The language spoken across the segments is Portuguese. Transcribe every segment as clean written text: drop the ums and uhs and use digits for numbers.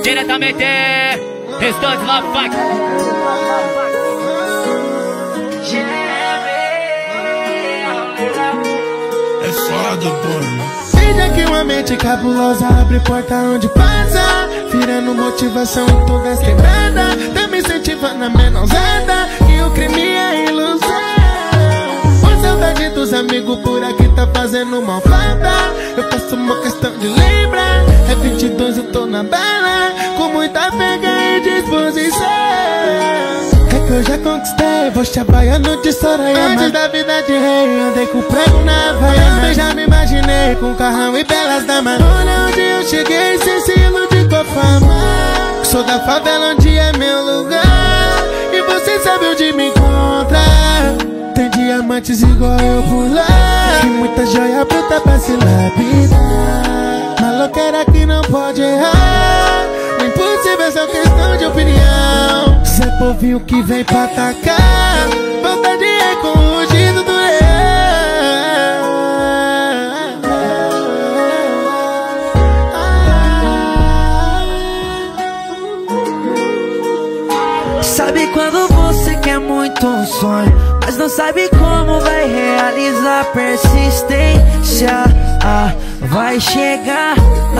Diretamente, Restante Love Funk. É foda, pô. Veja que uma mente cabulosa abre porta onde passa, virando motivação em todas as quebradas, tá me incentivando a menosada, e o crime é ilusão. Por saudade dos amigos por aqui tá fazendo malvada, eu faço uma questão de lembrar. É 22, eu tô na bala, com muita pega e disposição. É que eu já conquistei, vou te abaiando de Sorayama. Antes da vida de rei, andei com prego na Havaiana. Também já me imaginei com carrão e belas damas. Olha onde eu cheguei, sem se iludir com a fama. Sou da favela onde é meu lugar, e você sabe onde me encontrar. Tem diamantes igual eu por lá, e muita joia bruta pra se lapidar. Maloqueira que não pode errar, o impossível é só questão de opinião. Zé povinho que vem pra atacar, vontade é com o rugido do leão. Sabe quando você quer muito um sonho, mas não sabe como vai realizar. Persistência, vai chegar.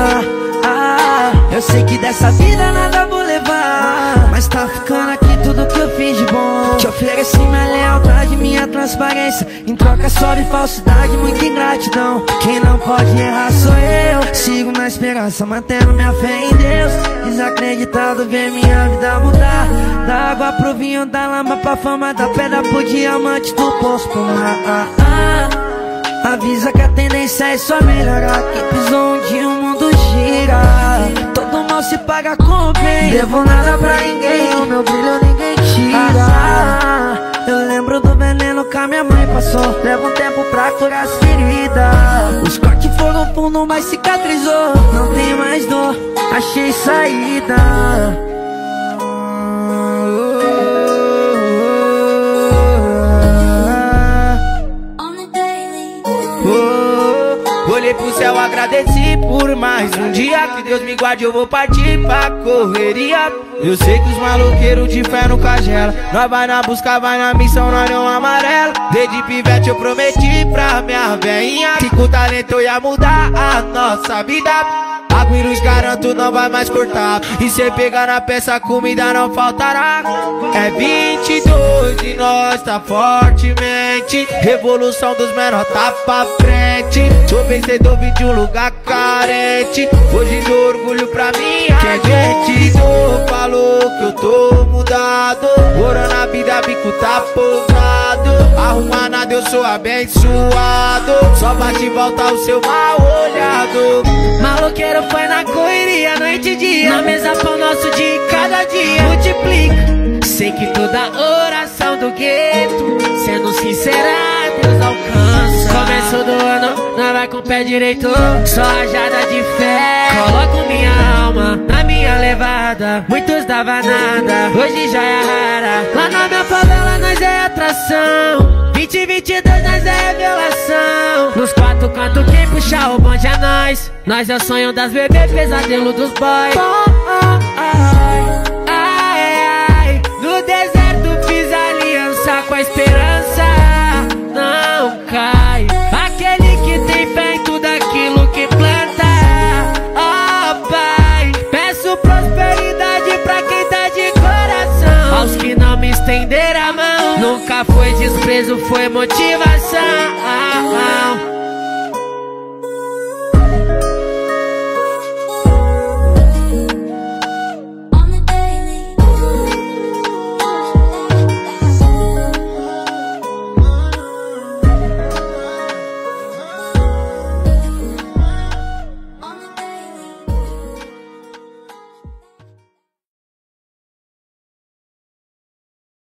Eu sei que dessa vida nada vou levar, mas tá ficando aqui tudo que eu fiz de bom. Te ofereci minha lealdade, minha transparência, em troca só de falsidade, muita ingratidão. Quem não pode errar sou eu. Sigo na esperança, mantendo minha fé em Deus. Desacreditado ver minha vida mudar, da água pro vinho, da lama pra fama, da pedra pro diamante, do poço pro mar. Avisa que a tendência é só melhorar, que pisou onde o mundo gira. Todo mal se paga com bem, devo nada pra ninguém, o meu brilho ninguém tira. Eu lembro do veneno que a minha mãe passou, leva um tempo pra curar as feridas. Os cortes foram fundo, mas cicatrizou, não tem mais dor, achei saída. Olhei pro céu, agradeci por mais um dia, que Deus me guarde, eu vou partir pra correria. Eu sei que os maloqueiros de fé não cagela, nós vai na busca, vai na missão, nós não amarela. Desde pivete eu prometi pra minha veinha que com talento eu ia mudar a nossa vida. Água e luz garanto não vai mais cortar, e cê pegar na peça comida não faltará. É 22 e nós tá fortemente, revolução dos menores tá pra frente. Sou vencedor, vim de um lugar carente, hoje dou orgulho pra minha gente. Falou que eu tô mudado, ouro na vida, bico tá pousado. Arruma nada, eu sou abençoado, só bate e volta o seu mal olhado. Maloqueiro foi na correria, noite e dia, na mesa pão nosso de cada dia multiplica. Sei que toda oração do gueto, sendo sincera, Deus alcança. Começo do ano, nós vai com o pé direito, só rajada de fé. Coloco minha alma na minha levada, muitos dava nada, hoje já é rara. Lá na minha favela nós é atração, 2022 nós é revelação. Nos quatro cantos quem puxa o bonde é nós, nós é o sonho das bebês, pesadelo dos boys. No deserto fiz aliança com a esperança, não cai. Aquele que tem fé em tudo aquilo que planta. Oh Pai, peço prosperidade pra quem tá de coração. Aos que não me estenderam a mão, nunca foi desprezo, foi motivação.